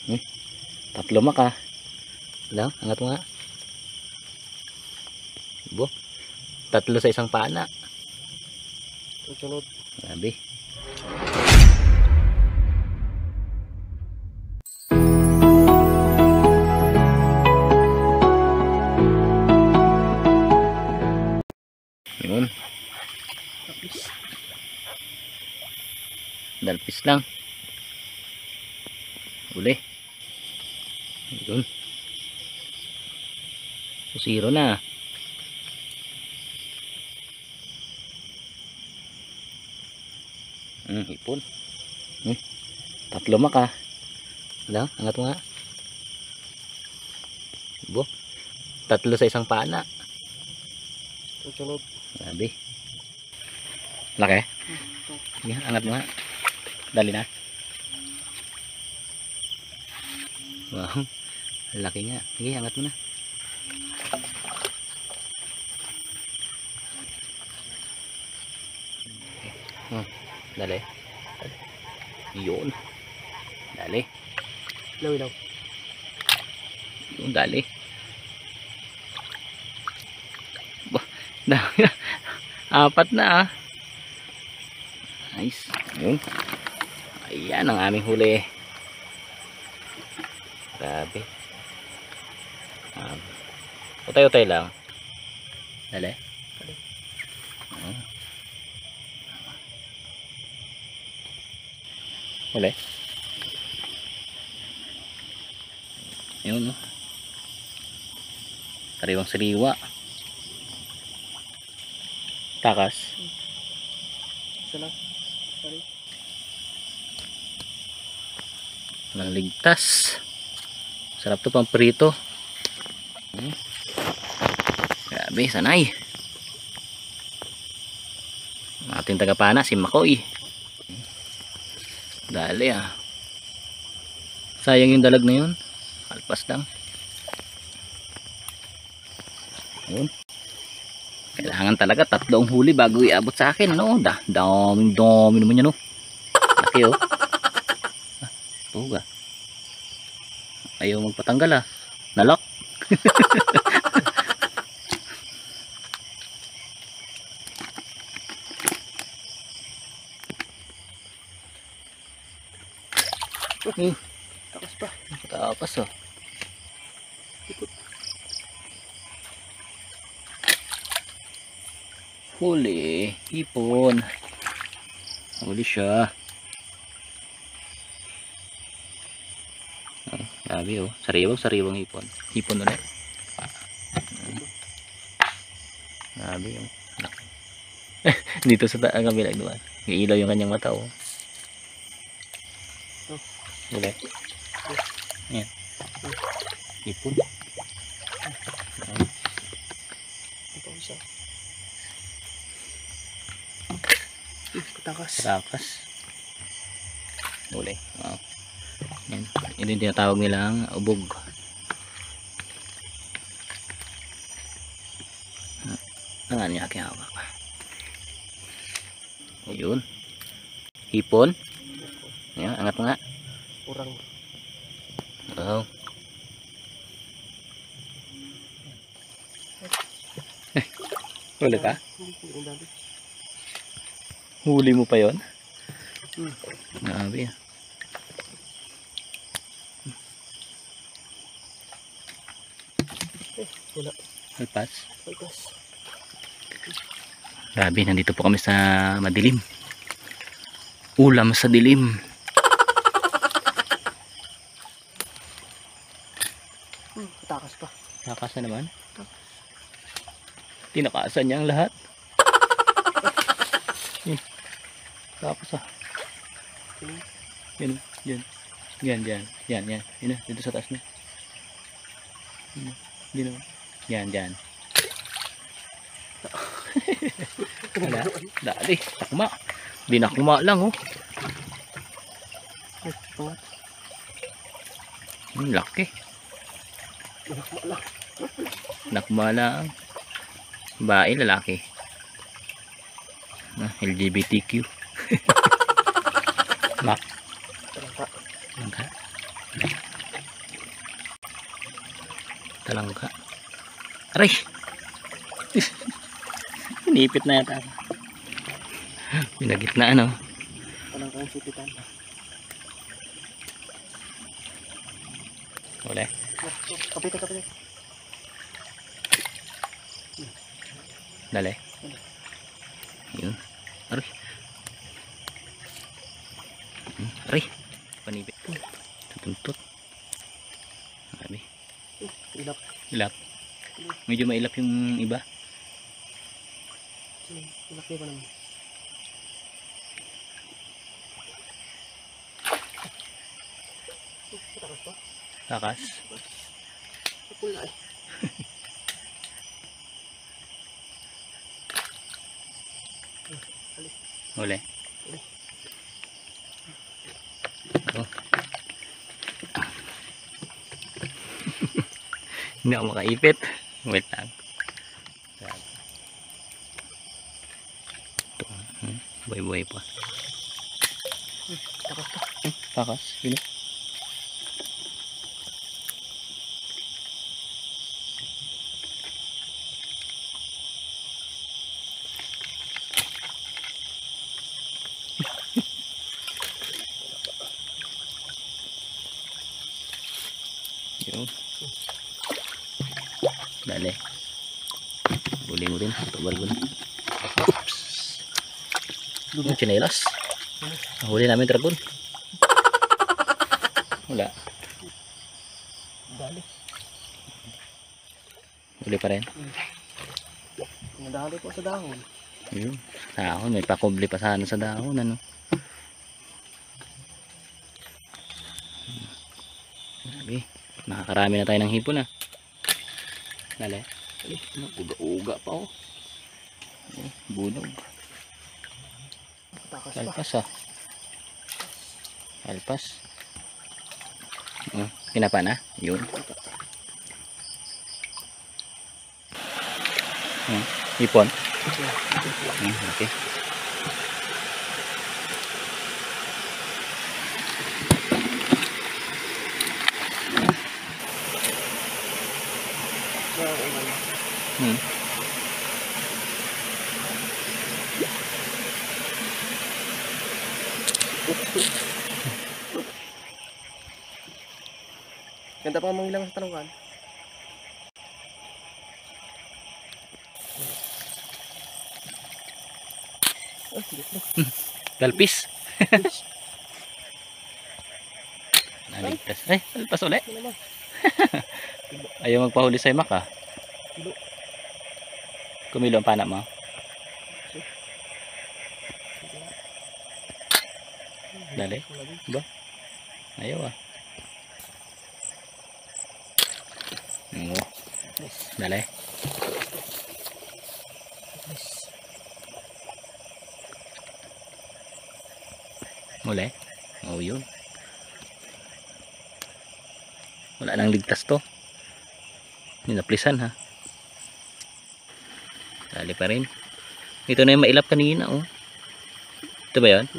Hmm, tatlo maka. Wala, angat mo nga. Bo, tatlo sa isang pana. Sunod. Grabe. Yun. Dalpis lang. Uli. Yun. Zero na. Hipon. Tatlo maka. Wala, angat mo nga. Bo, tatlo sa isang pana. Sunod. Grabe. Laki. Sige, angat mo nga. Dali na. Wow. Laki nga. Sige, angat mo na. Dali. Yun. Dali. Ilaw. Yun, dali. Bah, dami na. Apat na ah. Nice. Yun. Ayan ang aming huli. Grabe. Utay-utay lang. Dali. Huli. Yun no. Sariwang sariwa. Takas. Isa lang. Sorry. Walang ligtas. Sarap to pang prito. Grabe, sanay. Ang ating tagapana si Makoy. Dali ah. Sayang yung dalag na yun. Alpas lang. Yun. Kailangan talaga tatlong huli bago iabot sa akin, no? Daming naman yan, no? Laki, oh. Tuga. Ayaw magpatanggal, ah. Nalak. Takas pa. Takas, oh. Huli. Hipon. Huli siya. Oh, grabe, oh. Sariwang hipon. Hipon ulit. Grabe, oh. Dito sa kabilang doon. Iilaw yung kanyang mata, oh. Ulit. Ayan. Hipon. Ito isa. Takas. Takas. Uli. Wow. Yan. Yun yung tinatawag nilang ubog. Ang niya aking hawak. Ayun. Hipon. Ayan, angat mo nga. Urang. Oh. Huli ka? Huli mo pa yon? Grabe ah. Wala. Alpas. Alpas. Grabe, nandito po kami sa madilim. Ulam sa dilim. Takas pa. Takas na naman. Tinakasan niya ang lahat. Tapos ah. Yan. Yan. Yan. Dito sa taas na. Dito. Yan. Wala. Dali. Takma. Dinakma lang oh. Laki. Nakma lang. Bae, lalaki. LGBTQ. Mak. Langka. talangka. Aray! Inipit na yata. Pinagitnaan, no? Walang kang sipitan. Wala. Kapit. Dali. Yun. Aray. Aray. Panipit. Tutuntot. Sabi. Ilap. Ilap. Medyo mailap yung iba. Ilaki ko naman. Takas pa? Takas. Pula eh. Uli. Oh. Hindi ako makaipit. Wait lang. Ito. Buhay-buhay pa. Takas pa. Takas. Yun. Yun. Dali. Buli mo din. Tubal ko na. Oops. Yung chinelas. Nahuli namin dragón. Wala. Dali. Huli pa rin. Nadali po sa dahon. Yun. Dahon. May pakubli pa sana sa dahon. Ano? Sabi. Nakakarami na tayo ng hipon, ah. Dali. Uga-uga pa, oh. Bunog. Takas pa. Alpas, ah. Alpas. Kinapa na. Yun. Hipon. Okay. Ganda pa mong ilang sa talungan. Galpis. Naligtas. Ay, alpas ulit. Ayaw magpahuli sa imak, ah. Kumilo ang panak mo. Dali. Ba? Ayaw, ah. Dali. Muli. Oh, yun. Wala nang ligtas to. Ninaplisan, ha. Dali pa rin. Ito na yung mailap kanina, oh. Ito ba yun?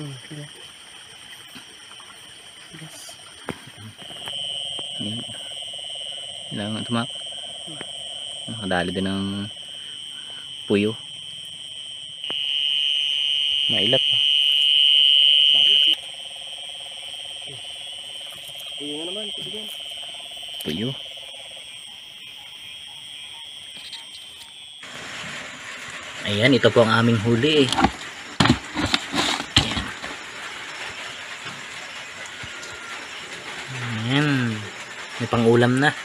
Kailangan tumak. Nakadali din ng puyo. Mailap, ha. Puyo nga naman. Puyo. Ayan, ito po ang aming huli, eh. Ayan. May pang-ulam na.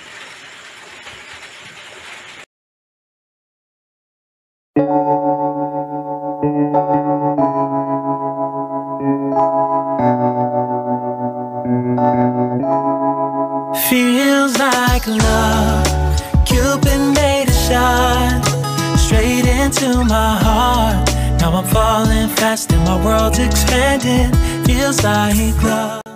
Feels like love, Cupid made a shot straight into my heart. Now I'm falling fast and my world's expanding. Feels like love.